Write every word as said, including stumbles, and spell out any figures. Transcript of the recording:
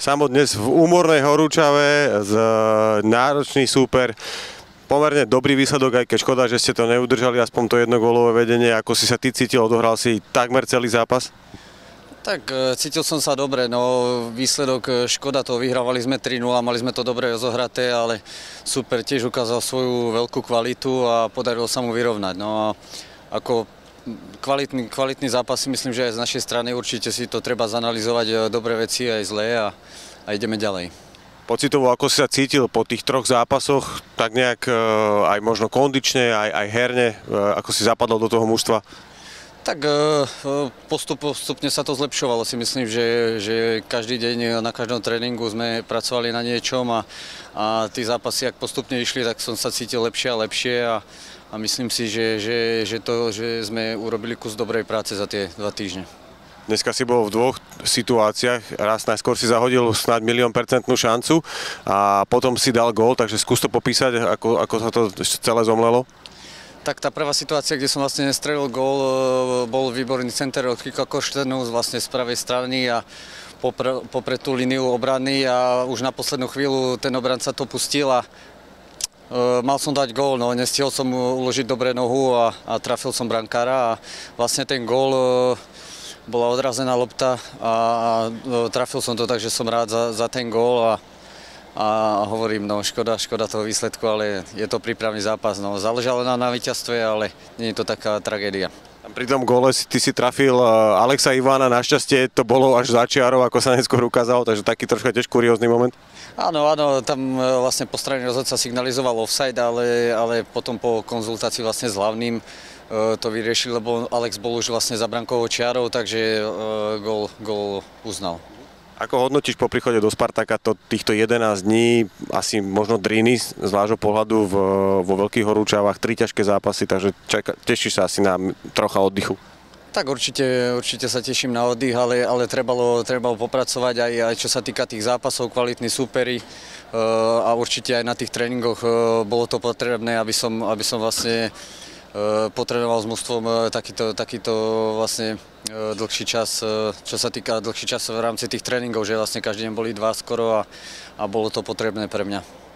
Samo dnes v úmornej Horúčave, z náročný súper, pomerne dobrý výsledok, aj keď škoda, že ste to neudržali, aspoň to jednogólové vedenie. Ako si sa ty cítil, odohral si takmer celý zápas? Tak cítil som sa dobre, no výsledok škoda, to vyhrávali sme tri nula, mali sme to dobre rozohraté, ale super tiež ukázal svoju veľkú kvalitu a podarilo sa mu vyrovnať. No a ako kvalitný, kvalitný zápas si myslím, že aj z našej strany určite si to treba zanalizovať, dobré veci aj zlé a, a ideme ďalej. Pocitovo, ako si sa cítil po tých troch zápasoch, tak nejak aj možno kondične, aj, aj herne, ako si zapadol do toho mužstva? Tak postup, postupne sa to zlepšovalo, si myslím, že, že každý deň na každom tréningu sme pracovali na niečom a, a tí zápasy, ak postupne išli, tak som sa cítil lepšie a lepšie a, a myslím si, že, že, že, to, že sme urobili kus dobrej práce za tie dva týždne. Dneska si bol v dvoch situáciách, raz najskôr si zahodil snáď milión percentnú šancu a potom si dal gól, takže skús to popísať, ako, ako sa to celé zomlelo. Tak tá prvá situácia, kde som vlastne nestrelil gól, bol výborný center od Kika Koštenu vlastne z pravej strany a popre, popred tú líniu obrany a už na poslednú chvíľu ten obranca to pustil a e, mal som dať gól, no nestihol som uložiť dobre nohu a, a trafil som brankára a vlastne ten gól e, bola odrazená lopta a, a trafil som to, takže som rád za, za ten gól a A hovorím, no škoda, škoda toho výsledku, ale je to prípravný zápas. No, záležalo nám na víťazstve, ale nie je to taká tragédia. Pri tom góle si, ty si trafil Alexa Ivana, našťastie to bolo až za čiarou, ako sa neskôr ukázalo, takže taký troška tiež kuriózny moment. Áno, áno, tam vlastne po strane rozhodca signalizoval offside, ale, ale potom po konzultácii vlastne s hlavným to vyriešil, lebo Alex bol už vlastne za brankovou čiarou, takže gól, gól uznal. Ako hodnotíš po príchode do Spartaka to, týchto jedenásť dní, asi možno driny z vášho pohľadu v, vo Veľkých Horúčavách, tri ťažké zápasy, takže čaká, tešíš sa asi na trocha oddychu? Tak určite, určite sa teším na oddych, ale, ale trebalo, trebalo popracovať aj, aj čo sa týka tých zápasov, kvalitní súperi a určite aj na tých tréningoch bolo to potrebné, aby som, aby som vlastne potrénoval s mužstvom takýto, takýto vlastne dlhší čas, čo sa týka dlhší čas v rámci tých tréningov, že vlastne každý deň boli dva skoro a, a bolo to potrebné pre mňa.